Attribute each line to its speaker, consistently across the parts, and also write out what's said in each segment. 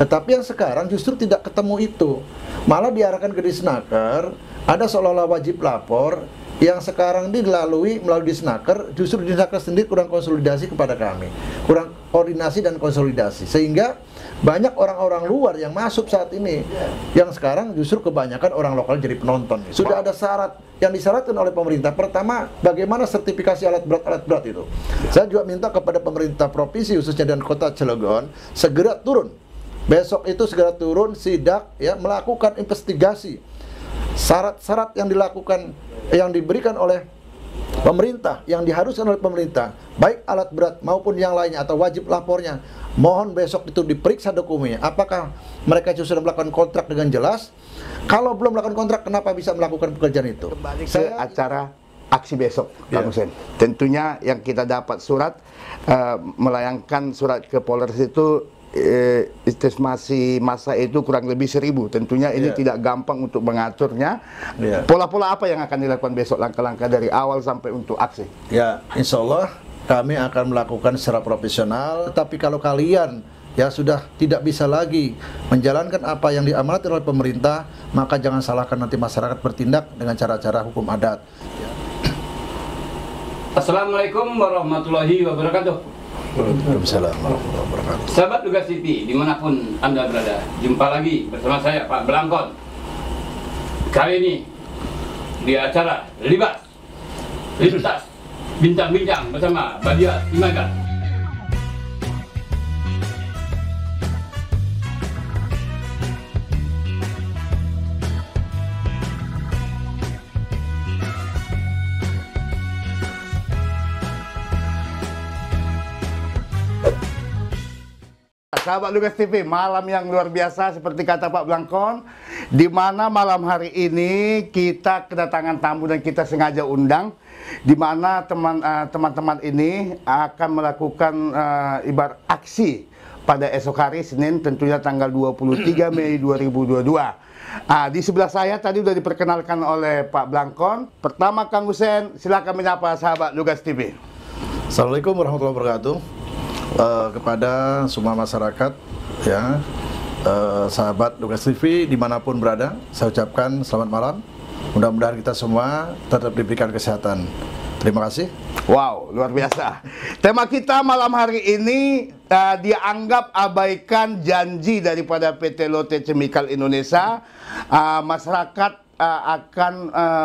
Speaker 1: Tetapi yang sekarang justru tidak ketemu itu. Malah diarahkan ke Disnaker, ada seolah-olah wajib lapor yang sekarang dilalui melalui Disnaker, justru Disnaker sendiri kurang konsolidasi kepada kami, kurang koordinasi dan konsolidasi, sehingga banyak orang-orang luar yang masuk saat ini, yang sekarang justru kebanyakan orang lokal jadi penonton. Sudah ada syarat yang disyaratkan oleh pemerintah. Pertama, bagaimana sertifikasi alat berat itu. Saya juga minta kepada pemerintah provinsi khususnya dan kota Cilegon segera turun. Besok itu segera turun, sidak, ya, melakukan investigasi syarat-syarat yang dilakukan, yang diberikan oleh pemerintah, yang diharuskan oleh pemerintah, baik alat berat maupun yang lainnya atau wajib lapornya. Mohon besok itu diperiksa dokumennya. Apakah mereka sudah melakukan kontrak dengan jelas? Kalau belum melakukan kontrak, kenapa bisa melakukan pekerjaan itu?
Speaker 2: Kembali ke acara aksi besok, Kang Hussein. Tentunya yang kita dapat surat, melayangkan surat ke Polres itu, estimasi masa itu kurang lebih 1000. Tentunya ini tidak gampang untuk mengaturnya. Pola-pola apa yang akan dilakukan besok, langkah-langkah dari awal sampai untuk aksi? Ya, insya Allah kami akan melakukan secara profesional. Tapi kalau kalian ya sudah tidak bisa lagi menjalankan apa yang diamanati oleh pemerintah, maka jangan salahkan nanti masyarakat bertindak dengan cara-cara hukum adat.
Speaker 3: Assalamualaikum warahmatullahi wabarakatuh.
Speaker 1: Waalaikumsalam warahmatullahi wabarakatuh.
Speaker 3: Sahabat Tugas TV, dimanapun Anda berada, jumpa lagi bersama saya Pak Blangkon. Kali ini di acara Libas Lintas Bincang-bincang bersama Badia Simaga.
Speaker 2: Sahabat Tugas TV, malam yang luar biasa seperti kata Pak Blangkon, di mana malam hari ini kita kedatangan tamu dan kita sengaja undang, di mana teman-teman ini akan melakukan ibarat aksi pada esok hari Senin, tentunya tanggal 23 Mei 2022. Di sebelah saya tadi sudah diperkenalkan oleh Pak Blangkon. Pertama, Kang Hussein, silakan menyapa sahabat Tugas TV.
Speaker 1: Assalamualaikum warahmatullahi wabarakatuh. Kepada semua masyarakat, ya, sahabat Tugas TV dimanapun berada, saya ucapkan selamat malam. Mudah-mudahan kita semua tetap diberikan kesehatan. Terima kasih.
Speaker 2: Wow, luar biasa. Tema kita malam hari ini dianggap abaikan janji daripada PT Lotte Chemical Indonesia. Masyarakat akan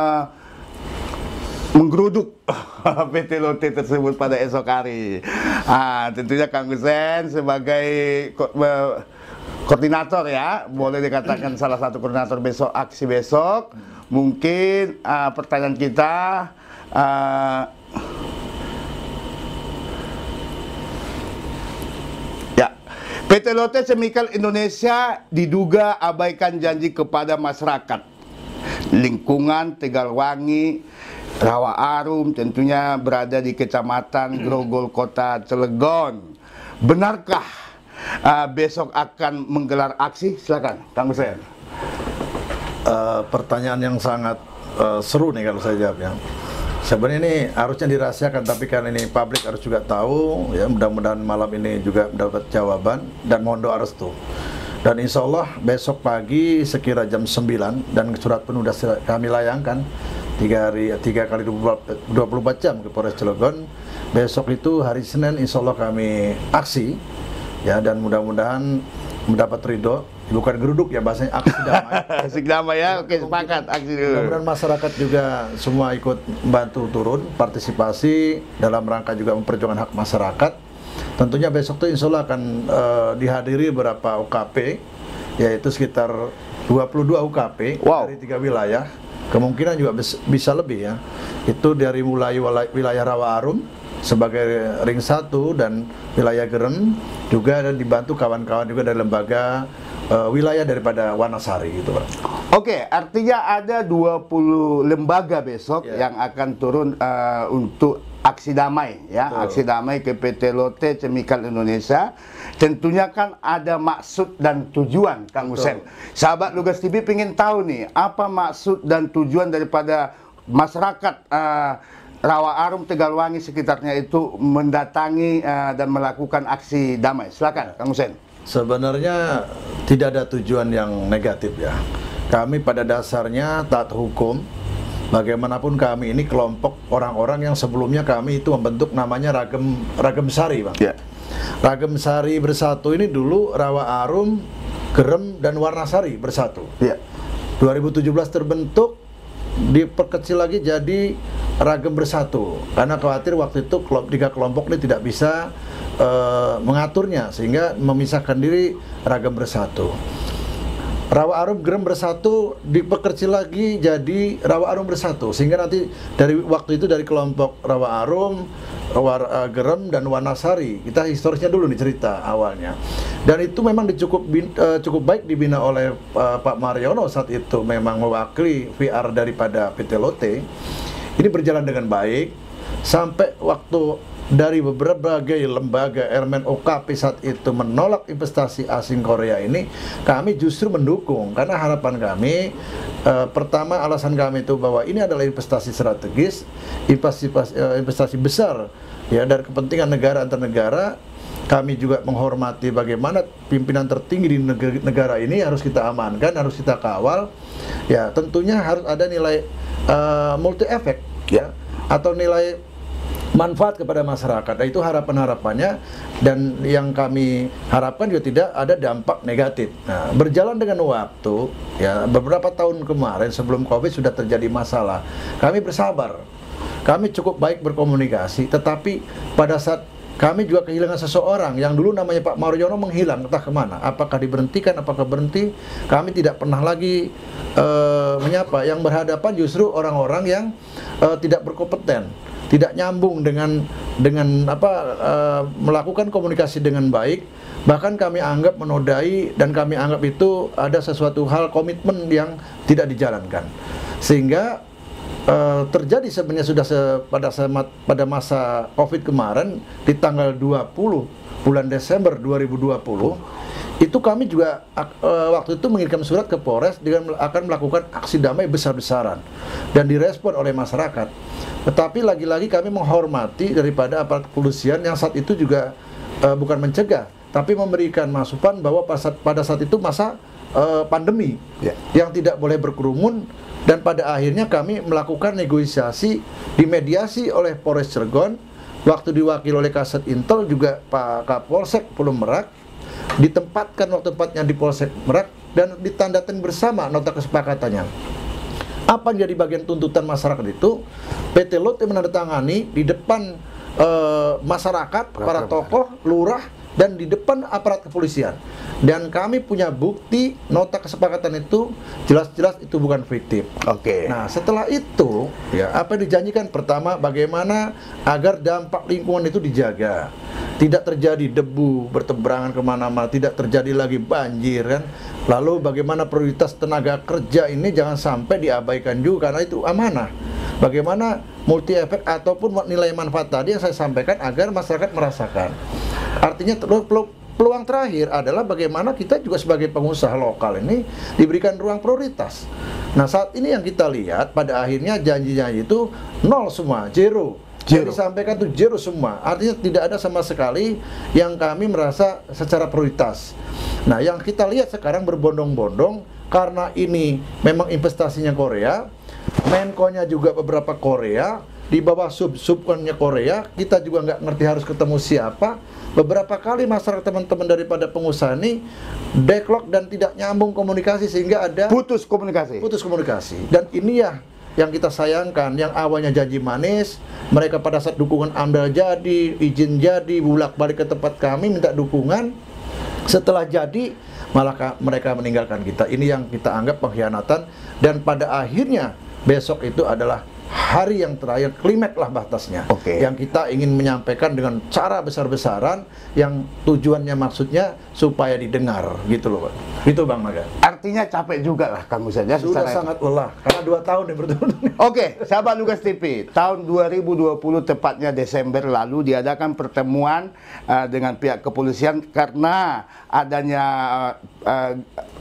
Speaker 2: menggeruduk PT Lotte tersebut pada esok hari. Tentunya Kang Hussein sebagai koordinator, ya, boleh dikatakan salah satu koordinator besok, aksi besok. Mungkin pertanyaan kita, ya, PT Lotte Chemical Indonesia diduga abaikan janji kepada masyarakat lingkungan Tegalwangi, Rawa Arum, tentunya berada di Kecamatan Grogol, Kota Cilegon. Benarkah besok akan menggelar aksi? Silakan, Kang Hussein.
Speaker 1: Pertanyaan yang sangat seru nih kalau saya jawab, ya. Sebenarnya ini harusnya dirahasiakan, tapi karena ini publik harus juga tahu, ya, mudah-mudahan malam ini juga mendapat jawaban dan mohon doa restu. Dan insya Allah besok pagi sekira jam 9, dan surat penuh sudah kami layangkan 3 kali 24 jam ke Polres Cilegon. Besok itu hari Senin insya Allah kami aksi, ya, dan mudah-mudahan mendapat ridho, bukan geruduk ya bahasanya, aksi damai.
Speaker 2: Aksi damai, ya, oke, sepakat, aksi dulu.
Speaker 1: Mudah-mudahan masyarakat juga semua ikut membantu turun, partisipasi dalam rangka juga memperjuangkan hak masyarakat. Tentunya besok itu insya Allah akan dihadiri beberapa UKP, yaitu sekitar 22 UKP dari 3 wilayah. Kemungkinan juga bisa lebih, ya. Itu dari mulai wilayah Rawa Arum sebagai ring 1 dan wilayah Gerem, juga ada dibantu kawan-kawan juga dari lembaga wilayah daripada Wanasari gitu, Pak.
Speaker 2: Oke, artinya ada 20 lembaga besok yang akan turun untuk aksi damai, ya. Aksi damai ke PT Lotte Chemical Indonesia. Tentunya kan ada maksud dan tujuan, Kang Hussein. Sahabat Tugas TV pengen tahu nih, apa maksud dan tujuan daripada masyarakat Rawa Arum, Tegalwangi sekitarnya itu mendatangi dan melakukan aksi damai. Silakan, Kang Hussein.
Speaker 1: sebenarnya tidak ada tujuan yang negatif ya. Kami pada dasarnya taat hukum. Bagaimanapun kami ini kelompok orang-orang yang sebelumnya kami itu membentuk namanya Ragem Sari, Bang.
Speaker 2: Ya.
Speaker 1: Ragem Sari Bersatu ini dulu Rawa Arum, Gerem dan Warnasari bersatu.
Speaker 2: Ya.
Speaker 1: 2017 terbentuk, diperkecil lagi jadi Ragem Bersatu karena khawatir waktu itu tiga kelompok ini tidak bisa mengaturnya sehingga memisahkan diri Ragem Bersatu. Rawa Arum Gerem Bersatu diperkecil lagi jadi Rawa Arum Bersatu sehingga nanti dari waktu itu dari kelompok Rawa Arum, Gerem dan Wanasari, kita historisnya dulu nih cerita awalnya, dan itu memang cukup baik dibina oleh Pak Mariono saat itu, memang mewakili VR daripada PT Lotte. Ini berjalan dengan baik sampai waktu dari berbagai lembaga elemen OKP saat itu menolak investasi asing Korea ini, kami justru mendukung karena harapan kami pertama alasan kami itu bahwa ini adalah investasi strategis, investasi besar ya dari kepentingan negara antar negara. Kami juga menghormati bagaimana pimpinan tertinggi di negara ini harus kita amankan, harus kita kawal. Ya, tentunya harus ada nilai multi efek ya atau nilai manfaat kepada masyarakat. Nah, itu harapan-harapannya, dan yang kami harapkan juga tidak ada dampak negatif. Nah, berjalan dengan waktu, ya beberapa tahun kemarin sebelum Covid sudah terjadi masalah. Kami bersabar, kami cukup baik berkomunikasi, tetapi pada saat kami juga kehilangan seseorang yang dulu namanya Pak Mariono menghilang, entah kemana. Apakah diberhentikan, apakah berhenti, kami tidak pernah lagi menyapa. Yang berhadapan justru orang-orang yang tidak berkompeten, tidak nyambung dengan melakukan komunikasi dengan baik, bahkan kami anggap menodai, dan kami anggap itu ada sesuatu hal komitmen yang tidak dijalankan, sehingga terjadi sebenarnya sudah pada masa Covid kemarin di tanggal 20 bulan Desember 2020 itu kami juga waktu itu mengirimkan surat ke Polres dengan akan melakukan aksi damai besar-besaran dan direspon oleh masyarakat. Tetapi lagi-lagi kami menghormati daripada aparat kepolisian yang saat itu juga bukan mencegah, tapi memberikan masukan bahwa pada saat itu masa pandemi yang tidak boleh berkerumun, dan pada akhirnya kami melakukan negosiasi, dimediasi oleh Polres Cilegon, waktu diwakili oleh Kasat Intel juga Pak Kapolsek Pulau Merak, ditempatkan waktu tempatnya di Polsek Merak dan ditandatangani bersama nota kesepakatannya. Apa yang jadi bagian tuntutan masyarakat itu? PT Lotte menandatangani di depan masyarakat, para tokoh, lurah, dan di depan aparat kepolisian. Dan kami punya bukti nota kesepakatan itu jelas-jelas itu bukan fiktif.
Speaker 2: Oke.
Speaker 1: Nah, setelah itu ya apa yang dijanjikan? Pertama, bagaimana agar dampak lingkungan itu dijaga, tidak terjadi debu bertebaran kemana-mana, tidak terjadi lagi banjir kan. Lalu bagaimana prioritas tenaga kerja ini jangan sampai diabaikan juga karena itu amanah. Bagaimana multi efek ataupun nilai manfaat tadi yang saya sampaikan agar masyarakat merasakan. Artinya peluang terakhir adalah bagaimana kita juga sebagai pengusaha lokal ini diberikan ruang prioritas. Nah, saat ini yang kita lihat pada akhirnya janji-janji itu nol semua, zero. Yang disampaikan itu zero semua. Artinya tidak ada sama sekali yang kami merasa secara prioritas. Nah, yang kita lihat sekarang berbondong-bondong karena ini memang investasinya Korea, Menko-nya juga beberapa Korea, di bawah sub-subnya Korea, kita juga nggak ngerti harus ketemu siapa. Beberapa kali masyarakat teman-teman daripada pengusaha ini backlog dan tidak nyambung komunikasi sehingga ada
Speaker 2: putus komunikasi. Dan ini ya yang kita sayangkan, yang awalnya janji manis, mereka pada saat dukungan AMDAL jadi, izin jadi, bolak-balik ke tempat kami minta dukungan, setelah jadi malah mereka meninggalkan kita. Ini yang kita anggap pengkhianatan, dan pada akhirnya besok itu adalah hari yang terakhir, klimaks lah batasnya. Yang kita ingin menyampaikan dengan cara besar-besaran yang tujuannya maksudnya supaya didengar gitu loh, Pak. Itu Bang Maga. Artinya capek juga lah kamu saja.
Speaker 1: Sudah sangat lelah karena 2 tahun nih berturut-turut.
Speaker 2: Oke, sahabat Nugas TV, tahun 2020 tepatnya Desember lalu diadakan pertemuan dengan pihak kepolisian karena adanya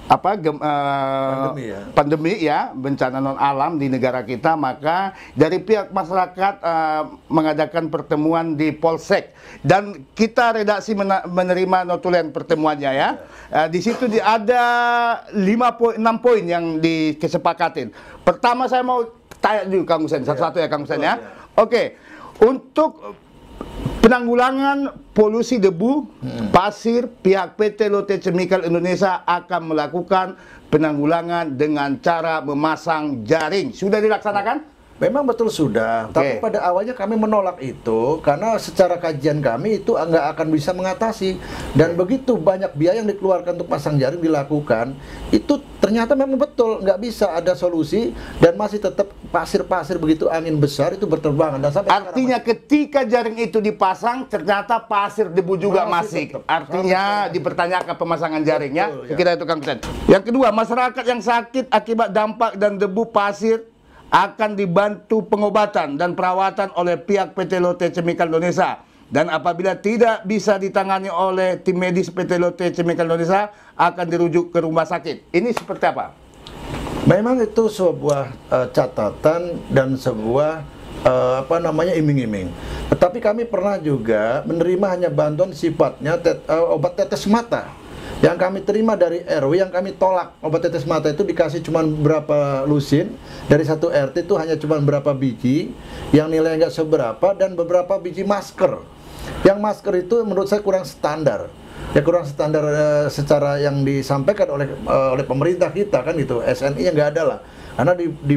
Speaker 2: pandemi ya, bencana non alam di negara kita, maka dari pihak masyarakat mengadakan pertemuan di Polsek dan kita redaksi menerima notulen pertemuannya ya. Di situ ada 6 poin yang dikesepakatin. Pertama saya mau tanya dulu Kang Hussein, satu-satu ya Kang Hussein ya. Oke, untuk penanggulangan polusi debu, pasir, pihak PT Lotte Chemical Indonesia akan melakukan penanggulangan dengan cara memasang jaring. Sudah dilaksanakan?
Speaker 1: Memang betul sudah, tapi pada awalnya kami menolak itu karena secara kajian kami itu nggak akan bisa mengatasi, dan begitu banyak biaya yang dikeluarkan untuk pasang jaring dilakukan, itu ternyata memang betul nggak bisa ada solusi dan masih tetap pasir-pasir begitu angin besar itu berterbangan. Dan sampai
Speaker 2: artinya ketika jaring itu dipasang ternyata pasir debu juga masih artinya dipertanyakan pemasangan jaringnya.
Speaker 1: Betul, ya.
Speaker 2: Kita itu Kang Hussein. Yang kedua, masyarakat yang sakit akibat dampak dan debu pasir akan dibantu pengobatan dan perawatan oleh pihak PT Lotte Chemical Indonesia, dan apabila tidak bisa ditangani oleh tim medis PT Lotte Chemical Indonesia akan dirujuk ke rumah sakit. Ini seperti apa?
Speaker 1: Memang itu sebuah catatan dan sebuah iming-iming. Tetapi kami pernah juga menerima hanya bantuan sifatnya obat tetes mata. Yang kami terima dari RW, yang kami tolak obat tetes mata itu dikasih cuma berapa lusin, dari satu RT itu hanya cuma berapa biji, yang nilainya nggak seberapa, dan beberapa biji masker. Yang masker itu menurut saya kurang standar. Ya kurang standar secara yang disampaikan oleh pemerintah kita kan gitu. SNI-nya nggak ada lah. Karena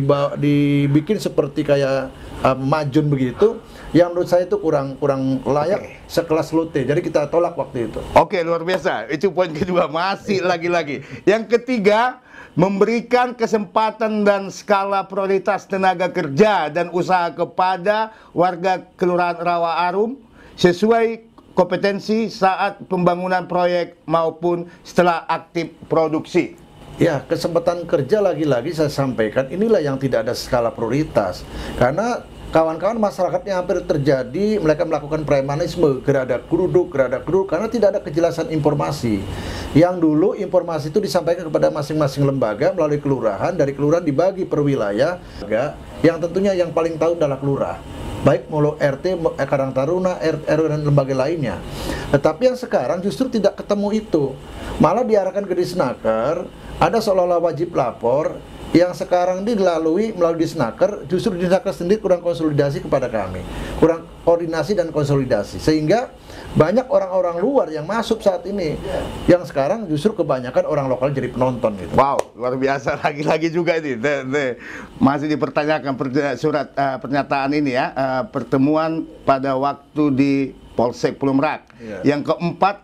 Speaker 1: dibikin seperti kayak majun begitu, yang menurut saya itu kurang layak sekelas Lotte. Jadi kita tolak waktu itu.
Speaker 2: Oke, luar biasa. Itu poin kedua. Masih lagi-lagi. Yang ketiga, memberikan kesempatan dan skala prioritas tenaga kerja dan usaha kepada warga Kelurahan Rawa Arum sesuai kompetensi saat pembangunan proyek maupun setelah aktif produksi.
Speaker 1: Ya, kesempatan kerja lagi-lagi saya sampaikan, inilah yang tidak ada skala prioritas. Karena kawan-kawan masyarakat yang hampir terjadi, mereka melakukan premanisme, gerada geruduk, karena tidak ada kejelasan informasi. Yang dulu informasi itu disampaikan kepada masing-masing lembaga melalui kelurahan, dari kelurahan dibagi per wilayah, yang tentunya yang paling tahu adalah kelurah. Baik mulai RT, Karang Taruna, RW dan lembaga lainnya. Tetapi yang sekarang justru tidak ketemu itu. Malah diarahkan ke Disnaker, ada seolah-olah wajib lapor, yang sekarang dilalui melalui Disnaker, justru Disnaker sendiri kurang konsolidasi kepada kami, kurang koordinasi dan konsolidasi, sehingga banyak orang-orang luar yang masuk saat ini, yang sekarang justru kebanyakan orang lokal jadi penonton gitu.
Speaker 2: Wow, luar biasa. Lagi-lagi juga ini masih dipertanyakan surat pernyataan ini ya, pertemuan pada waktu di Polsek Pulau-Merak. Yang keempat,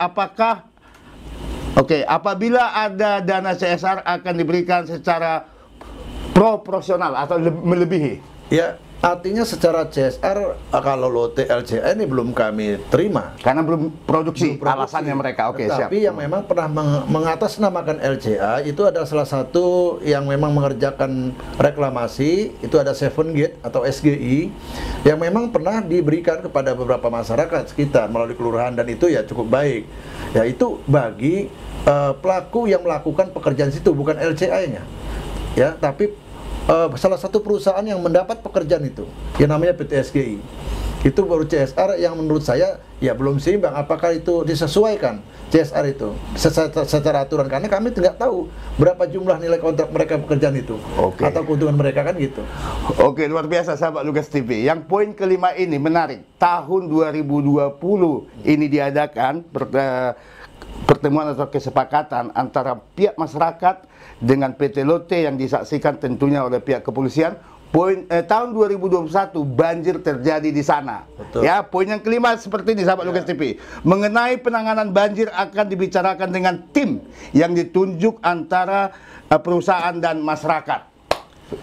Speaker 2: apabila ada dana CSR akan diberikan secara proporsional atau melebihi.
Speaker 1: Ya, artinya secara CSR kalau Lotte LCA ini belum kami terima
Speaker 2: karena belum produksi. Alasannya mereka. Siap.
Speaker 1: Tapi yang memang pernah mengatasnamakan LCA itu ada salah satu yang memang mengerjakan reklamasi, itu ada 7 Gate atau SGI yang memang pernah diberikan kepada beberapa masyarakat sekitar melalui kelurahan, dan itu ya cukup baik. Ya, itu bagi pelaku yang melakukan pekerjaan situ, bukan LCA-nya. Ya, tapi salah satu perusahaan yang mendapat pekerjaan itu, yang namanya PT SGI. Itu baru CSR yang menurut saya ya belum seimbang. Apakah itu disesuaikan CSR itu secara aturan? Karena kami tidak tahu berapa jumlah nilai kontrak mereka pekerjaan itu, atau keuntungan mereka kan gitu.
Speaker 2: Oke, luar biasa sahabat Lugas TV. Yang poin kelima ini menarik. Tahun 2020 ini diadakan pertemuan atau kesepakatan antara pihak masyarakat dengan PT Lotte yang disaksikan tentunya oleh pihak kepolisian. Tahun 2021 banjir terjadi di sana.
Speaker 1: Betul.
Speaker 2: Ya, poin yang kelima seperti ini sahabat Lugas TV. Mengenai penanganan banjir akan dibicarakan dengan tim yang ditunjuk antara perusahaan dan masyarakat.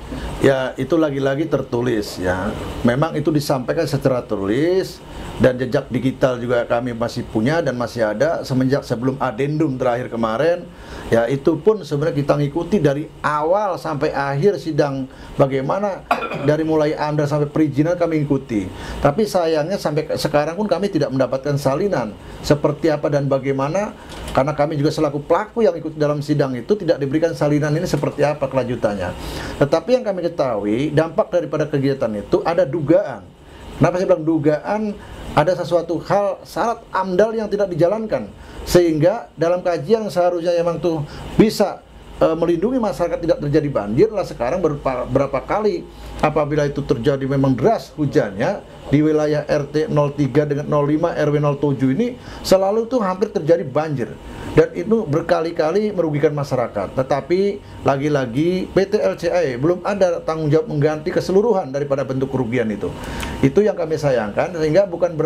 Speaker 1: Ya, itu lagi-lagi tertulis ya. Memang itu disampaikan secara tertulis, dan jejak digital juga kami masih punya dan masih ada semenjak sebelum adendum terakhir kemarin. Ya, itu pun sebenarnya kita ngikuti dari awal sampai akhir sidang, bagaimana dari mulai AMDAL sampai perizinan kami ikuti. Tapi sayangnya sampai sekarang pun kami tidak mendapatkan salinan seperti apa dan bagaimana, karena kami juga selaku pelaku yang ikut dalam sidang itu tidak diberikan salinan ini seperti apa kelanjutannya. Tetapi yang kami ketahui, dampak daripada kegiatan itu ada dugaan. Kenapa saya bilang dugaan? Ada sesuatu hal syarat AMDAL yang tidak dijalankan, sehingga dalam kajian seharusnya memang tuh bisa melindungi masyarakat tidak terjadi banjir lah, sekarang berapa kali apabila itu terjadi memang deras hujannya di wilayah RT 03 dengan 05 RW 07 ini selalu tuh hampir terjadi banjir, dan itu berkali-kali merugikan masyarakat. Tetapi lagi-lagi PT LCA belum ada tanggung jawab mengganti keseluruhan daripada bentuk kerugian itu. Itu yang kami sayangkan, sehingga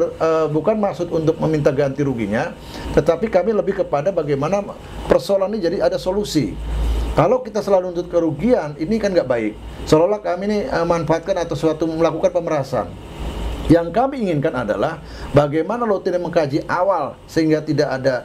Speaker 1: bukan maksud untuk meminta ganti ruginya, tetapi kami lebih kepada bagaimana persoalan ini jadi ada solusi. Kalau kita selalu nuntut kerugian, ini kan nggak baik. Seolah-olah kami ini manfaatkan atau suatu melakukan pemerasan. Yang kami inginkan adalah bagaimana Lotte mengkaji awal sehingga tidak ada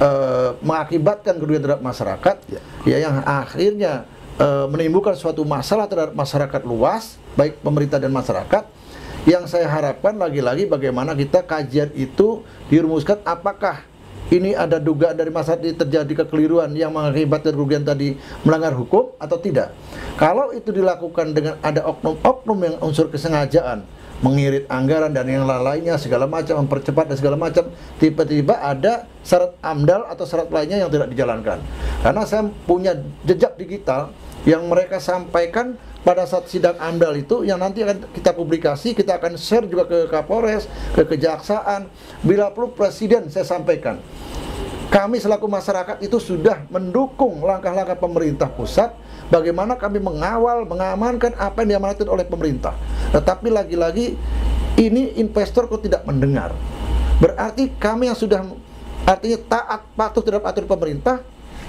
Speaker 1: mengakibatkan kerugian terhadap masyarakat, ya yang akhirnya menimbulkan suatu masalah terhadap masyarakat luas, baik pemerintah dan masyarakat. Yang saya harapkan lagi-lagi bagaimana kita kajian itu dirumuskan, apakah ini ada dugaan dari masyarakat terjadi kekeliruan yang mengakibatkan kerugian tadi melanggar hukum atau tidak. Kalau itu dilakukan dengan ada oknum-oknum yang unsur kesengajaan, mengirit anggaran dan yang lainnya segala macam, mempercepat dan segala macam, tiba-tiba ada syarat AMDAL atau syarat lainnya yang tidak dijalankan. Karena saya punya jejak digital yang mereka sampaikan pada saat sidang AMDAL itu, yang nanti akan kita publikasi, kita akan share juga ke Kapolres, ke Kejaksaan, bila perlu Presiden saya sampaikan. Kami selaku masyarakat itu sudah mendukung langkah-langkah pemerintah pusat, bagaimana kami mengawal, mengamankan apa yang diamanatkan oleh pemerintah. Tetapi lagi-lagi ini investor kok tidak mendengar. Berarti kami yang sudah artinya taat patuh terhadap aturan pemerintah,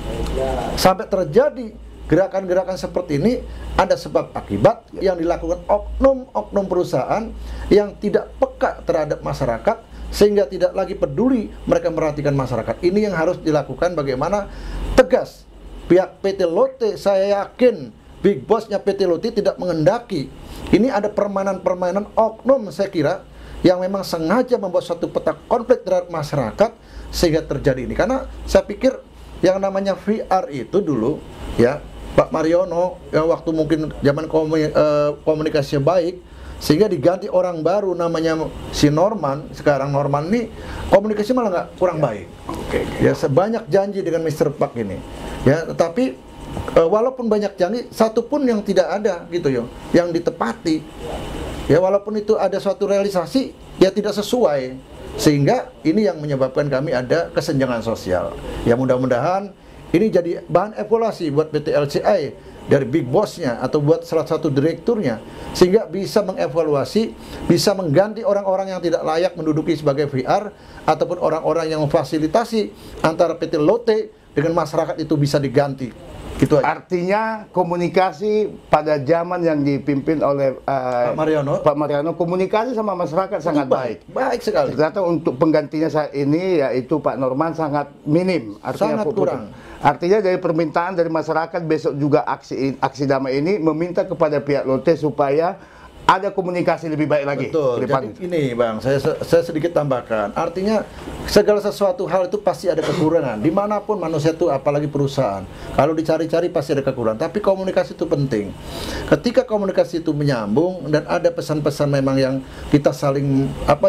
Speaker 1: sampai terjadi gerakan-gerakan seperti ini, ada sebab akibat yang dilakukan oknum-oknum perusahaan yang tidak peka terhadap masyarakat, sehingga tidak lagi peduli mereka merhatikan masyarakat. Ini yang harus dilakukan, bagaimana tegas pihak PT Lotte. Saya yakin big bossnya PT Lotte tidak mengendaki ini ada permainan-permainan oknum, saya kira, yang memang sengaja membuat suatu peta konflik terhadap masyarakat sehingga terjadi ini. Karena saya pikir yang namanya VR itu dulu ya Pak Mariono, yang waktu mungkin zaman komunikasinya baik, sehingga diganti orang baru namanya si Norman. Sekarang Norman ini komunikasi malah nggak kurang baik. Ya, sebanyak janji dengan Mr. Park ini. Ya, tetapi walaupun banyak janji, satu pun yang tidak ada gitu ya, yang ditepati. Ya, walaupun itu ada suatu realisasi, ya tidak sesuai. Sehingga ini yang menyebabkan kami ada kesenjangan sosial. Ya, mudah-mudahan ini jadi bahan evaluasi buat PT LCA dari big bossnya atau buat salah satu direkturnya, sehingga bisa mengevaluasi, bisa mengganti orang-orang yang tidak layak menduduki sebagai VR, ataupun orang-orang yang memfasilitasi antara PT Lotte dengan masyarakat itu bisa diganti. Gitu aja.
Speaker 2: Artinya komunikasi pada zaman yang dipimpin oleh Pak Mariono, komunikasi sama masyarakat sangat baik.
Speaker 1: Baik sekali.
Speaker 2: Ternyata untuk penggantinya saat ini yaitu Pak Norman sangat minim. Artinya
Speaker 1: sangat kurang.
Speaker 2: Artinya dari permintaan dari masyarakat besok juga aksi damai ini meminta kepada pihak Lotte supaya ada komunikasi lebih baik lagi.
Speaker 1: Betul. Jadi ini Bang, saya sedikit tambahkan. Artinya segala sesuatu hal itu pasti ada kekurangan. Dimanapun manusia itu, apalagi perusahaan, kalau dicari-cari pasti ada kekurangan. Tapi komunikasi itu penting. Ketika komunikasi itu menyambung dan ada pesan-pesan memang yang kita saling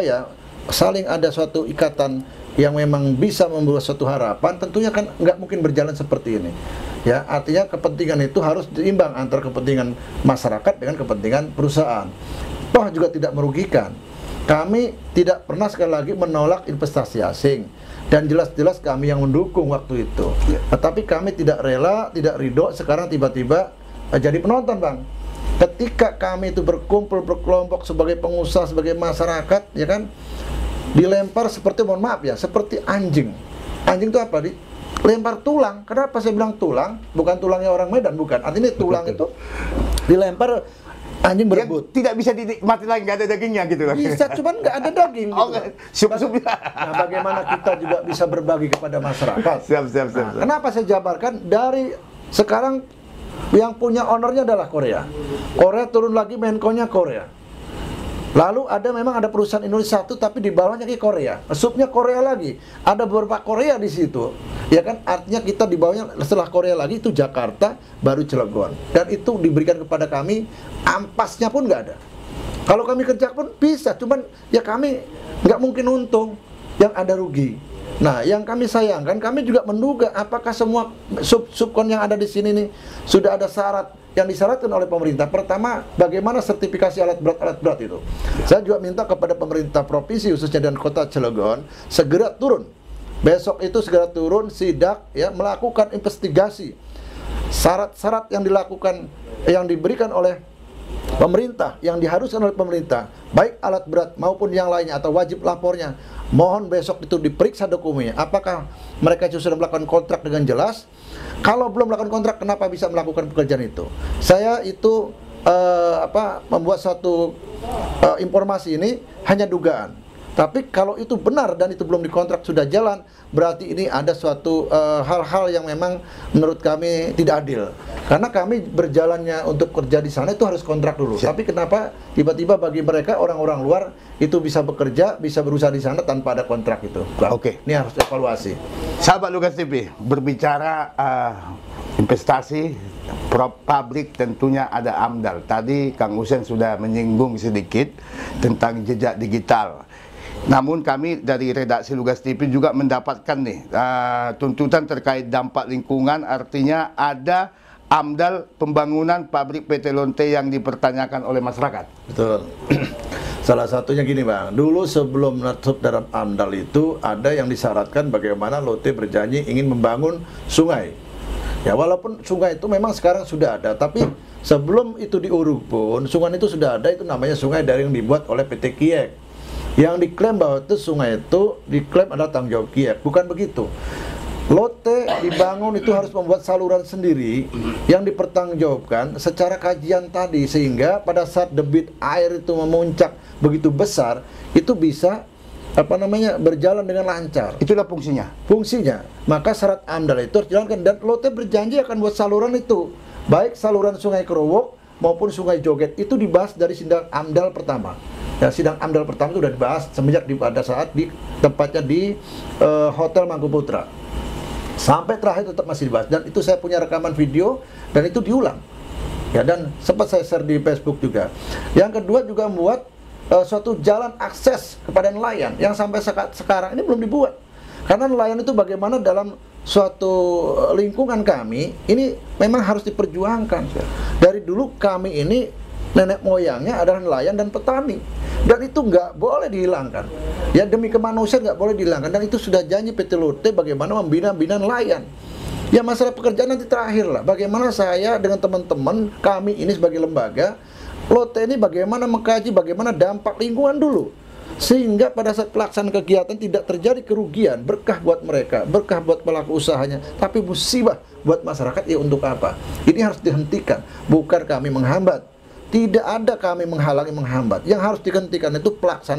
Speaker 1: saling ada suatu ikatan yang memang bisa membuat suatu harapan, tentunya kan nggak mungkin berjalan seperti ini. Ya, artinya kepentingan itu harus diimbang antara kepentingan masyarakat dengan kepentingan perusahaan. Toh juga tidak merugikan. Kami tidak pernah sekali lagi menolak investasi asing, dan jelas-jelas kami yang mendukung waktu itu. Tetapi kami tidak rela, tidak ridho sekarang tiba-tiba jadi penonton, Bang. Ketika kami itu berkumpul berkelompok sebagai pengusaha, sebagai masyarakat, ya kan, dilempar seperti, mohon maaf ya, seperti anjing. Anjing itu apa? Lempar tulang. Kenapa saya bilang tulang? Bukan tulangnya orang Medan, bukan. Artinya tulang itu dilempar Anjing
Speaker 2: yang
Speaker 1: berebut.
Speaker 2: tidak bisa dinikmati lagi, nggak ada dagingnya gitu kan?
Speaker 1: Bisa, cuman nggak ada daging.
Speaker 2: Oh,
Speaker 1: Gitu.
Speaker 2: sup-sup.
Speaker 1: Nah, bagaimana kita juga bisa berbagi kepada masyarakat?
Speaker 2: Siap.
Speaker 1: Nah, kenapa saya jabarkan dari sekarang yang punya ownernya adalah Korea. Korea turun lagi, Menko-nya Korea. Lalu memang ada perusahaan Indonesia satu, tapi di bawahnya ke Korea. Supnya Korea lagi. Ada beberapa Korea di situ. Ya kan, artinya kita di bawahnya setelah Korea lagi itu Jakarta, baru Cilegon. Dan itu diberikan kepada kami, ampasnya pun nggak ada. Kalau kami kerja pun bisa, cuman ya kami nggak mungkin untung, yang ada rugi. Nah, yang kami sayangkan, kami juga menduga apakah semua subkon yang ada di sini nih sudah ada syarat yang disyaratkan oleh pemerintah. Pertama, bagaimana sertifikasi alat berat itu. Saya juga minta kepada pemerintah provinsi khususnya dan kota Cilegon segera turun. Besok itu segera turun, sidak, ya, melakukan investigasi syarat-syarat yang dilakukan, yang diberikan oleh pemerintah, yang diharuskan oleh pemerintah, baik alat berat maupun yang lainnya atau wajib lapornya. Mohon besok itu diperiksa dokumennya. Apakah mereka itu sudah melakukan kontrak dengan jelas? Kalau belum melakukan kontrak, kenapa bisa melakukan pekerjaan itu? Saya itu membuat satu informasi ini hanya dugaan. Tapi kalau itu benar dan itu belum dikontrak sudah jalan, berarti ini ada suatu hal-hal yang memang menurut kami tidak adil. Karena kami berjalannya untuk kerja di sana itu harus kontrak dulu. Tapi kenapa tiba-tiba bagi mereka orang-orang luar itu bisa bekerja, bisa berusaha di sana tanpa ada kontrak itu?
Speaker 2: Oke.
Speaker 1: Ini harus evaluasi.
Speaker 2: Sahabat Lukas TV, berbicara investasi, pabrik tentunya ada AMDAL. Tadi Kang Hussein sudah menyinggung sedikit tentang jejak digital. Namun kami dari redaksi Lukas TV juga mendapatkan nih tuntutan terkait dampak lingkungan, artinya ada AMDAL pembangunan pabrik PT Lonte yang dipertanyakan oleh masyarakat.
Speaker 1: Betul. Salah satunya gini Bang, dulu sebelum masuk dalam AMDAL itu ada yang disyaratkan bagaimana Lonte berjanji ingin membangun sungai. Ya walaupun sungai itu memang sekarang sudah ada, tapi sebelum itu diuruk pun sungai itu sudah ada, itu namanya sungai dari yang dibuat oleh PT Kiek. Yang diklaim bahwa itu sungai itu diklaim adalah tanggung jawab Kiek, bukan begitu. Lote dibangun itu harus membuat saluran sendiri yang dipertanggungjawabkan secara kajian tadi, sehingga pada saat debit air itu memuncak begitu besar itu bisa berjalan dengan lancar.
Speaker 2: Itulah fungsinya.
Speaker 1: Maka syarat AMDAL itu harus dijalankan, dan Lote berjanji akan buat saluran itu, baik saluran Sungai Kerowok maupun Sungai Joget, itu dibahas dari sidang AMDAL pertama. Ya, sidang AMDAL pertama itu sudah dibahas semenjak pada saat di tempatnya di Hotel Mangkuputra. Sampai terakhir tetap masih dibahas, dan itu saya punya rekaman video dan itu diulang. Ya, dan sempat saya share di Facebook juga. Yang kedua juga membuat suatu jalan akses kepada nelayan yang sampai sekarang ini belum dibuat. Karena nelayan itu bagaimana dalam suatu lingkungan kami ini memang harus diperjuangkan. Dari dulu kami ini nenek moyangnya adalah nelayan dan petani, dan itu nggak boleh dihilangkan. Ya, demi kemanusiaan nggak boleh dihilangkan, dan itu sudah janji PT Lote bagaimana membina nelayan. Ya, masalah pekerjaan nanti terakhir lah. Bagaimana saya dengan teman-teman kami ini sebagai lembaga Lote ini bagaimana mengkaji bagaimana dampak lingkungan dulu, sehingga pada saat pelaksanaan kegiatan tidak terjadi kerugian, berkah buat mereka, berkah buat pelaku usahanya, tapi musibah buat masyarakat. Ya untuk apa? Ini harus dihentikan, bukan kami menghambat. Tidak ada kami menghalangi, menghambat. Yang harus dihentikan itu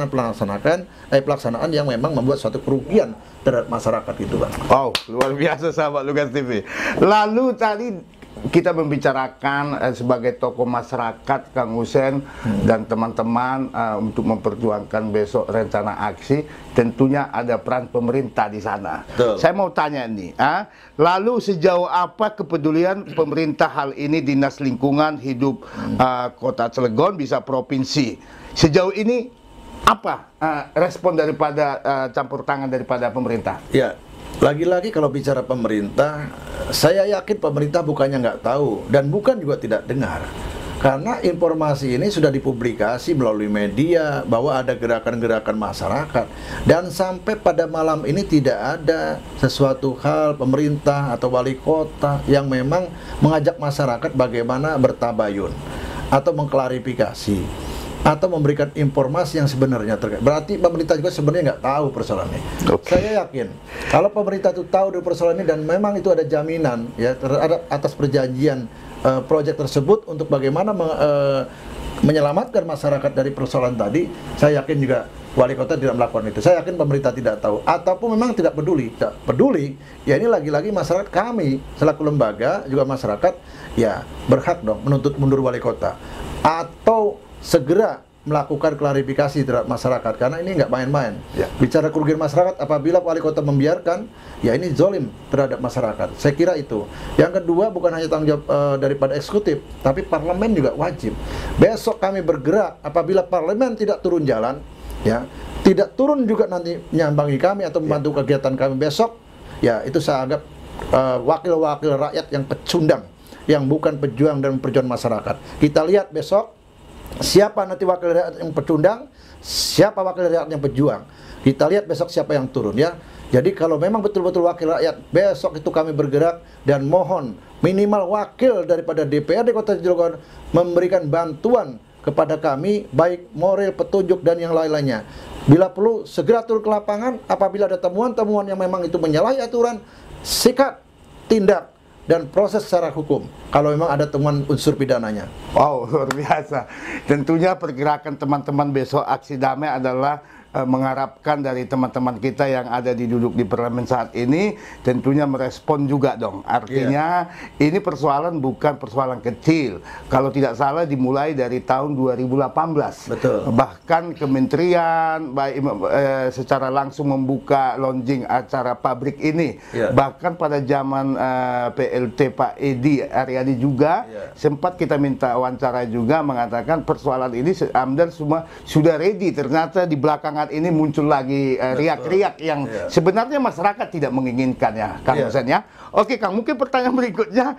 Speaker 1: pelaksanaan yang memang membuat suatu kerugian terhadap masyarakat itu, Bang.
Speaker 2: Wow, luar biasa sahabat Lukas TV. Lalu tadi kita membicarakan sebagai tokoh masyarakat, Kang Hussein dan teman-teman untuk memperjuangkan besok rencana aksi, tentunya ada peran pemerintah di sana.
Speaker 1: Betul.
Speaker 2: Saya mau tanya nih, lalu sejauh apa kepedulian pemerintah hal ini, Dinas Lingkungan Hidup Kota Cilegon bisa provinsi? Sejauh ini apa respon daripada campur tangan daripada pemerintah?
Speaker 1: Ya. Lagi-lagi kalau bicara pemerintah, saya yakin pemerintah bukannya nggak tahu dan bukan juga tidak dengar. Karena informasi ini sudah dipublikasi melalui media bahwa ada gerakan-gerakan masyarakat, dan sampai pada malam ini tidak ada sesuatu hal pemerintah atau wali kota yang memang mengajak masyarakat bagaimana bertabayun atau mengklarifikasi atau memberikan informasi yang sebenarnya terkait. Berarti pemerintah juga sebenarnya nggak tahu persoalannya. Saya yakin kalau pemerintah itu tahu dari persoalan ini dan memang itu ada jaminan ya terhadap atas perjanjian proyek tersebut untuk bagaimana menyelamatkan masyarakat dari persoalan tadi, saya yakin juga wali kota tidak melakukan itu. Saya yakin pemerintah tidak tahu, ataupun memang tidak peduli. Tidak peduli, ya ini lagi-lagi masyarakat, kami selaku lembaga juga masyarakat ya berhak dong menuntut mundur wali kota atau segera melakukan klarifikasi terhadap masyarakat, karena ini nggak main-main.
Speaker 2: Ya.
Speaker 1: Bicara kerugian masyarakat, apabila wali kota membiarkan, ya ini zolim terhadap masyarakat. Saya kira itu. Yang kedua, bukan hanya tanggung jawab daripada eksekutif, tapi parlemen juga wajib. Besok kami bergerak, apabila parlemen tidak turun jalan, ya tidak turun juga nanti menyambangi kami atau membantu kegiatan kami besok, ya itu saya anggap wakil-wakil rakyat yang pecundang, yang bukan pejuang dan perjuangan masyarakat. Kita lihat besok siapa nanti wakil rakyat yang pecundang, siapa wakil rakyat yang pejuang. Kita lihat besok siapa yang turun, ya. Jadi kalau memang betul-betul wakil rakyat, besok itu kami bergerak dan mohon minimal wakil daripada DPRD Kota Cilegon memberikan bantuan kepada kami, baik moral, petunjuk, dan yang lain-lainnya. Bila perlu, segera turun ke lapangan. Apabila ada temuan-temuan yang memang itu menyalahi aturan, sikat, tindak, dan proses secara hukum kalau memang ada temuan unsur pidananya.
Speaker 2: Wow, luar biasa. Tentunya pergerakan teman-teman besok aksi damai adalah mengharapkan dari teman-teman kita yang ada duduk di parlemen saat ini tentunya merespon juga dong. Artinya ini persoalan bukan persoalan kecil. Kalau tidak salah dimulai dari tahun 2018.
Speaker 1: Betul.
Speaker 2: Bahkan kementerian baik secara langsung membuka launching acara pabrik ini. Bahkan pada zaman PLT Pak Edi Aryadi juga sempat kita minta wawancara juga mengatakan persoalan ini AMDAL semua sudah ready. Ternyata di belakangan ini muncul lagi riak-riak yang sebenarnya masyarakat tidak menginginkan, ya Kang Hussein, ya. Oke Kang, mungkin pertanyaan berikutnya,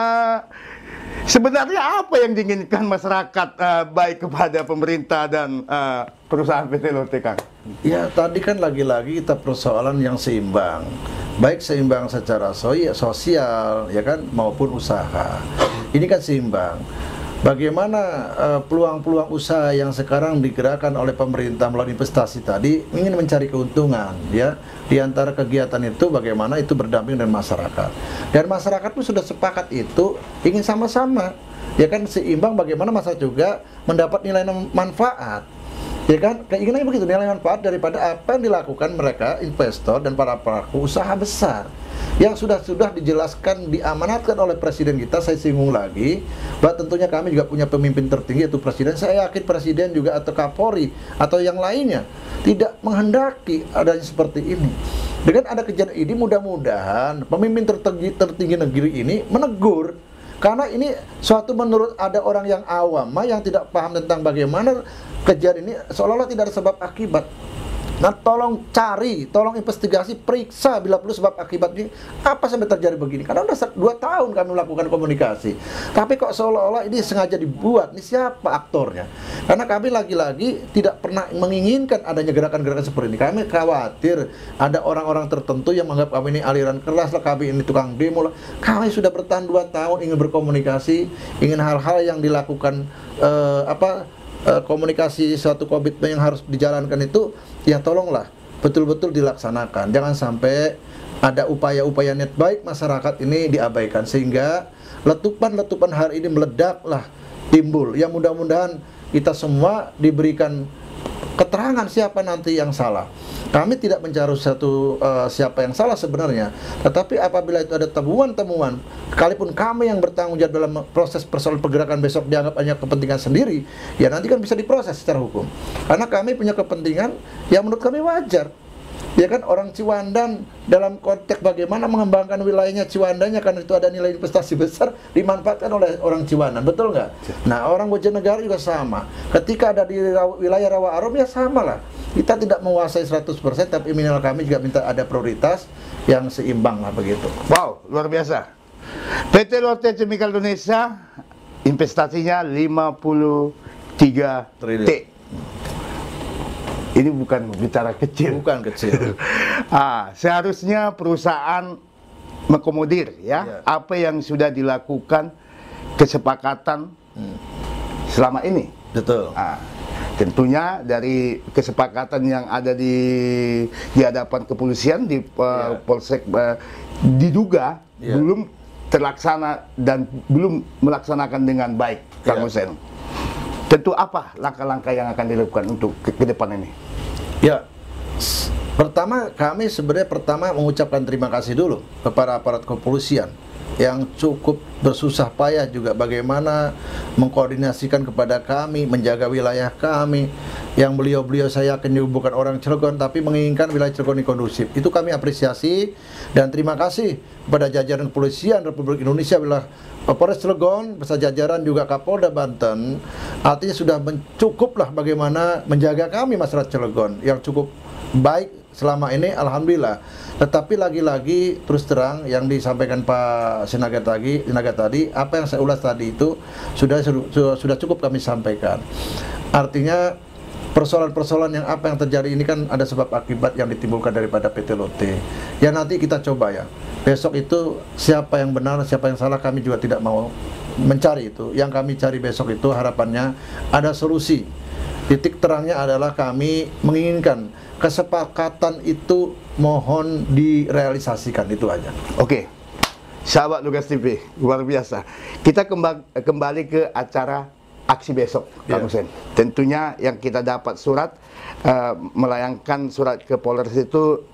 Speaker 2: sebenarnya apa yang diinginkan masyarakat baik kepada pemerintah dan perusahaan PT Lotte, Kang?
Speaker 1: Ya tadi kan lagi-lagi kita persoalan yang seimbang, baik seimbang secara sosial ya kan maupun usaha. Ini kan seimbang. Bagaimana peluang-peluang usaha yang sekarang digerakkan oleh pemerintah melalui investasi tadi ingin mencari keuntungan, ya. Di antara kegiatan itu bagaimana itu berdamping dengan masyarakat. Dan masyarakat pun sudah sepakat itu ingin sama-sama, ya kan, seimbang, bagaimana masyarakat juga mendapat nilai manfaat. Ya kan, keinginannya begitu, nilai manfaat daripada apa yang dilakukan mereka investor dan para pelaku usaha besar yang sudah dijelaskan, diamanatkan oleh presiden kita. Saya singgung lagi bahwa tentunya kami juga punya pemimpin tertinggi yaitu presiden. Saya yakin presiden juga atau Kapolri atau yang lainnya tidak menghendaki adanya seperti ini. Dengan ada kejadian ini, mudah-mudahan pemimpin tertinggi negeri ini menegur. Karena ini suatu menurut ada orang yang awam yang tidak paham tentang bagaimana kejadian ini, seolah-olah tidak ada sebab akibat. Nah, tolong cari, tolong investigasi, periksa bila perlu sebab akibat ini apa sampai terjadi begini. Karena sudah 2 tahun kami melakukan komunikasi, tapi kok seolah-olah ini sengaja dibuat. Ini siapa aktornya? Karena kami lagi-lagi tidak pernah menginginkan adanya gerakan-gerakan seperti ini. Kami khawatir ada orang-orang tertentu yang menganggap kami ini aliran keras lah, kami ini tukang demo lah. Kami sudah bertahan 2 tahun ingin berkomunikasi, ingin hal-hal yang dilakukan komunikasi suatu komitmen yang harus dijalankan itu, ya tolonglah betul-betul dilaksanakan. Jangan sampai ada upaya-upaya net baik masyarakat ini diabaikan sehingga letupan-letupan hari ini meledaklah timbul. Ya mudah-mudahan kita semua diberikan keterangan siapa nanti yang salah. Kami tidak mencari siapa yang salah sebenarnya, tetapi apabila itu ada temuan-temuan, sekalipun kami yang bertanggung jawab dalam proses persoalan pergerakan besok dianggap hanya kepentingan sendiri, ya nanti kan bisa diproses secara hukum. Karena kami punya kepentingan yang menurut kami wajar. Ya kan, orang Ciwandan dalam konteks bagaimana mengembangkan wilayahnya Ciwandanya, karena itu ada nilai investasi besar dimanfaatkan oleh orang Ciwandan, betul nggak? Nah, orang Bojonegoro juga sama. Ketika ada di wilayah Rawa Arum ya sama lah. Kita tidak menguasai 100%, tapi minimal kami juga minta ada prioritas yang seimbang lah begitu.
Speaker 2: Wow, luar biasa. PT Lotte Chemical Indonesia investasinya 53
Speaker 1: Triliun.
Speaker 2: T. Ini bukan bicara kecil.
Speaker 1: Bukan kecil.
Speaker 2: Seharusnya perusahaan mengakomodir ya apa yang sudah dilakukan kesepakatan selama ini.
Speaker 1: Betul.
Speaker 2: Tentunya dari kesepakatan yang ada di hadapan kepolisian di Polsek diduga belum terlaksana dan belum melaksanakan dengan baik, Kang Hussein. Tentu apa langkah-langkah yang akan dilakukan untuk ke depan ini?
Speaker 1: Ya, pertama kami sebenarnya mengucapkan terima kasih dulu kepada aparat kepolisian yang cukup bersusah payah juga bagaimana mengkoordinasikan kepada kami, menjaga wilayah kami, yang beliau-beliau saya yakin bukan orang Cilegon tapi menginginkan wilayah Cilegon ini kondusif. Itu kami apresiasi dan terima kasih kepada jajaran kepolisian Republik Indonesia, wilayah Polres Cilegon beserta jajaran juga Kapolda Banten. Artinya sudah cukuplah bagaimana menjaga kami masyarakat Cilegon yang cukup baik selama ini, alhamdulillah. Tetapi lagi-lagi terus terang yang disampaikan Pak Sinaga tadi, apa yang saya ulas tadi itu sudah cukup kami sampaikan. Artinya persoalan-persoalan yang apa yang terjadi ini kan ada sebab akibat yang ditimbulkan daripada PT Lotte. Ya nanti kita coba ya. Besok itu siapa yang benar, siapa yang salah kami juga tidak mau mencari itu. Yang kami cari besok itu harapannya ada solusi. Titik terangnya adalah kami menginginkan kesepakatan itu mohon direalisasikan, itu aja.
Speaker 2: Oke, sahabat Lugas TV, luar biasa. Kita kembali ke acara aksi besok, Kang Hussein. Tentunya yang kita dapat surat, melayangkan surat ke Polres itu,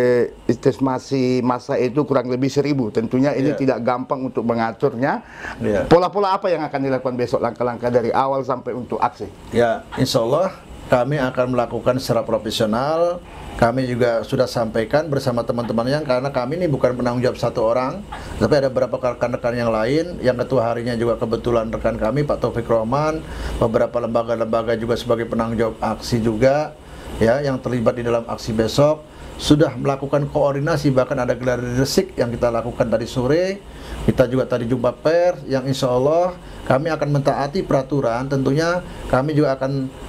Speaker 2: estimasi masa itu kurang lebih 1000. Tentunya ini tidak gampang untuk mengaturnya. Pola-pola apa yang akan dilakukan besok, langkah-langkah dari awal sampai untuk aksi? Ya,
Speaker 1: insya Allah kami akan melakukan secara profesional. Kami juga sudah sampaikan bersama teman-teman yang, karena kami ini bukan penanggung jawab satu orang, tapi ada beberapa rekan-rekan yang lain. Yang ketua harinya juga kebetulan rekan kami Pak Taufik Rohman, beberapa lembaga-lembaga juga sebagai penanggung jawab aksi juga, ya, yang terlibat di dalam aksi besok sudah melakukan koordinasi. Bahkan ada gelar resik yang kita lakukan tadi sore. Kita juga tadi jumpa pers yang insya Allah kami akan mentaati peraturan. Tentunya kami juga akan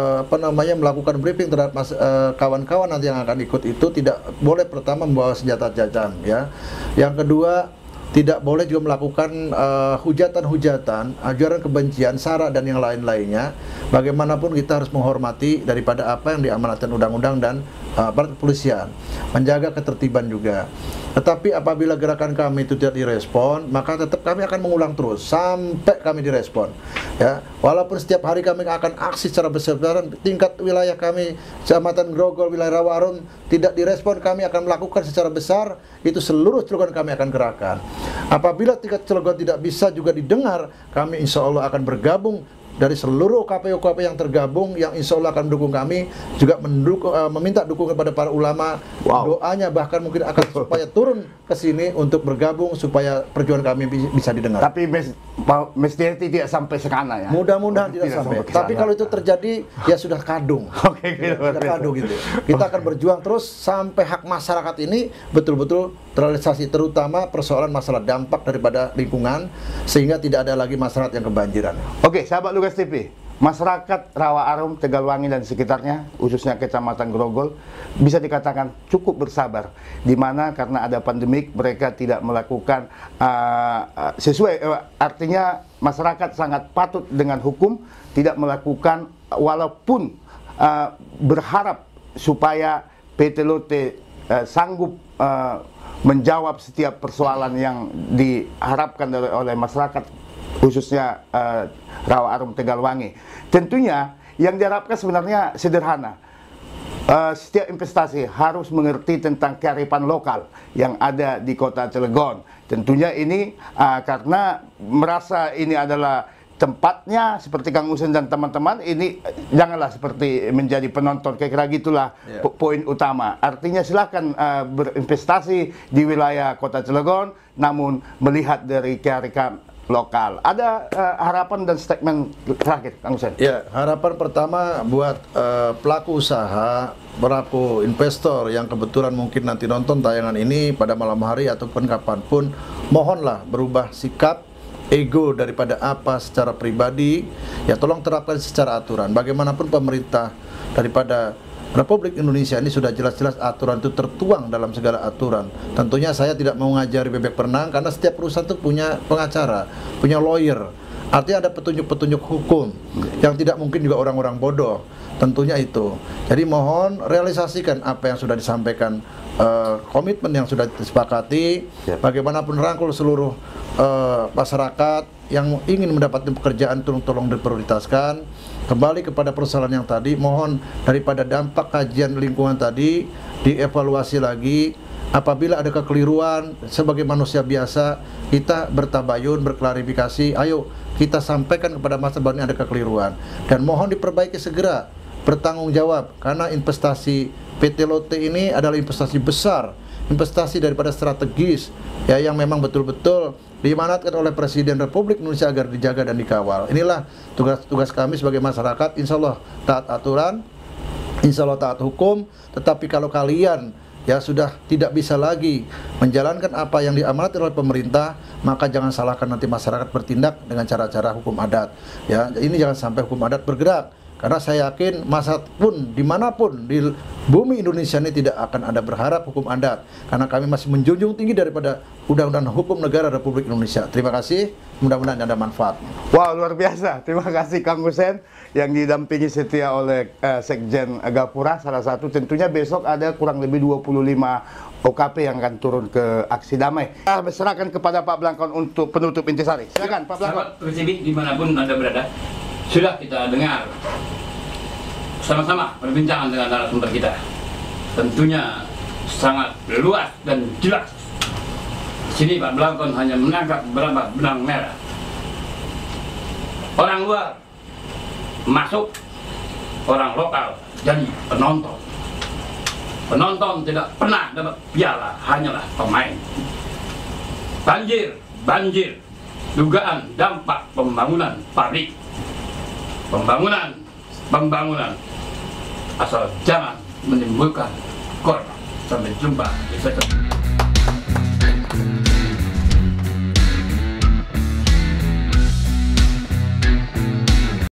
Speaker 1: melakukan briefing terhadap kawan-kawan nanti yang akan ikut itu. Tidak boleh pertama membawa senjata tajam, ya. Yang kedua, tidak boleh juga melakukan hujatan-hujatan, ajaran kebencian, sara dan yang lain-lainnya. Bagaimanapun kita harus menghormati daripada apa yang diamanatkan undang-undang dan aparat kepolisian, menjaga ketertiban juga. Tetapi apabila gerakan kami itu tidak direspon, maka tetap kami akan mengulang terus sampai kami direspon. Ya, walaupun setiap hari kami akan aksi secara besar-besaran, tingkat wilayah kami, Kecamatan Grogol, wilayah Rawarum tidak direspon, kami akan melakukan secara besar. Itu seluruh Cilegon kami akan kerahkan. Apabila tingkat Cilegon tidak bisa juga didengar, kami insya Allah akan bergabung dari seluruh KPU-KPU yang tergabung, yang insya Allah akan mendukung kami, juga meminta dukungan kepada para ulama. Doanya bahkan mungkin akan supaya turun ke sini untuk bergabung supaya perjuangan kami bisa didengar.
Speaker 2: Tapi mestinya tidak sampai sekana, ya.
Speaker 1: Mudah-mudahan tidak sampai. Tapi kalau itu terjadi, ya sudah kadung. Sudah kadung gitu. Kita akan berjuang terus sampai hak masyarakat ini betul-betul terrealisasi, terutama persoalan masalah dampak daripada lingkungan, sehingga tidak ada lagi masyarakat yang kebanjiran.
Speaker 2: Oke, sahabat Lugas TV, masyarakat Rawarum, Tegalwangi dan sekitarnya, khususnya Kecamatan Grogol, bisa dikatakan cukup bersabar, di mana karena ada pandemik mereka tidak melakukan sesuai, artinya masyarakat sangat patut dengan hukum, tidak melakukan, walaupun berharap supaya PT Lotte sanggup menjawab setiap persoalan yang diharapkan oleh masyarakat, khususnya Rawarum Tegalwangi. Tentunya yang diharapkan sebenarnya sederhana. Setiap investasi harus mengerti tentang kearifan lokal yang ada di kota Cilegon. Tentunya ini karena merasa ini adalah tempatnya, seperti Kang Hussein dan teman-teman, ini janganlah seperti menjadi penonton, kira-kira gitulah poin utama. Artinya silakan berinvestasi di wilayah kota Cilegon, namun melihat dari kearifan lokal. Ada harapan dan statement terakhir, Kang Hussein?
Speaker 1: Ya, harapan pertama buat pelaku usaha, pelaku investor yang kebetulan mungkin nanti nonton tayangan ini pada malam hari ataupun kapanpun, mohonlah berubah sikap, ego daripada apa secara pribadi, ya tolong terapkan secara aturan. Bagaimanapun pemerintah daripada Republik Indonesia ini sudah jelas-jelas aturan itu tertuang dalam segala aturan. Tentunya saya tidak mau mengajari bebek berenang, karena setiap perusahaan itu punya pengacara, punya lawyer. Artinya ada petunjuk-petunjuk hukum yang tidak mungkin juga orang-orang bodoh. Tentunya itu. Jadi mohon realisasikan apa yang sudah disampaikan, komitmen yang sudah disepakati. Bagaimanapun rangkul seluruh masyarakat yang ingin mendapatkan pekerjaan tolong diprioritaskan. Kembali kepada persoalan yang tadi, mohon daripada dampak kajian lingkungan tadi dievaluasi lagi. Apabila ada kekeliruan, sebagai manusia biasa kita bertabayun, berklarifikasi, ayo kita sampaikan kepada masyarakat bahwa ini ada kekeliruan dan mohon diperbaiki segera, bertanggung jawab, karena investasi PT Lotte ini adalah investasi besar, investasi daripada strategis ya, yang memang betul-betul diamanatkan oleh Presiden Republik Indonesia agar dijaga dan dikawal. Inilah tugas kami sebagai masyarakat. Insya Allah taat aturan, insya Allah taat hukum. Tetapi kalau kalian ya sudah tidak bisa lagi menjalankan apa yang diamanatkan oleh pemerintah, maka jangan salahkan nanti masyarakat bertindak dengan cara-cara hukum adat. Ya, ini jangan sampai hukum adat bergerak, karena saya yakin masyarakat pun dimanapun di bumi Indonesia ini tidak akan ada berharap hukum adat, karena kami masih menjunjung tinggi daripada undang-undang hukum negara Republik Indonesia. Terima kasih, mudah-mudahan ada manfaat.
Speaker 2: Wah, luar biasa. Terima kasih Kang Hussein yang didampingi setia oleh Sekjen Gapura. Salah satu tentunya besok ada kurang lebih 25 OKP yang akan turun ke aksi damai. Serahkan kepada Pak Blangkon untuk penutup intisari. Silakan Pak Blangkon.
Speaker 3: Sahabat Persibik dimanapun Anda berada, sudah kita dengar sama-sama perbincangan dengan narasumber kita. Tentunya sangat luas dan jelas. Di sini Pak Blangkon hanya menangkap beberapa benang merah. Orang luar masuk, orang lokal jadi penonton. Penonton tidak pernah dapat piala, hanyalah pemain. Banjir, dugaan dampak pembangunan pabrik. Pembangunan, asal jangan menimbulkan korban. Sampai jumpa di episode